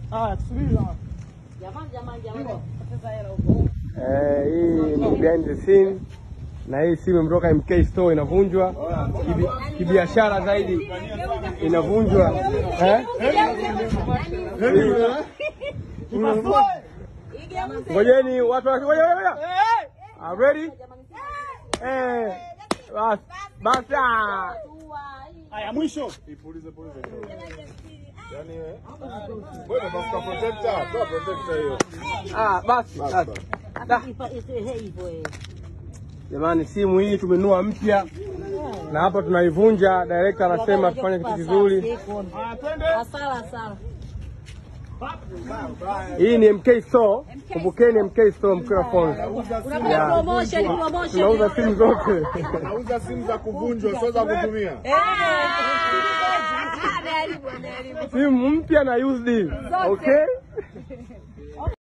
tusubiri. Jamani. Hii ni behind the scene. Na hii simu imetoka MK Store inavunjwa. Kibiashara zaidi inavunjwa. Ngojeni watu ngoja. Ready? Basta. Haya mwisho. Ipulize. Yaani wewe basta protector, toa protector hiyo. Basi. Jamani, simu hii tumenunua mpya. Na hapa tunaivunja. Director anasema tufanye kitu kizuri. Asala. Hii ni MK Store. Kumbukeni MK Store microphone. Tunauza simu zote. Tunauza simu za kuvunjwa, sio za kutumia. Simu mpya na used. Okay?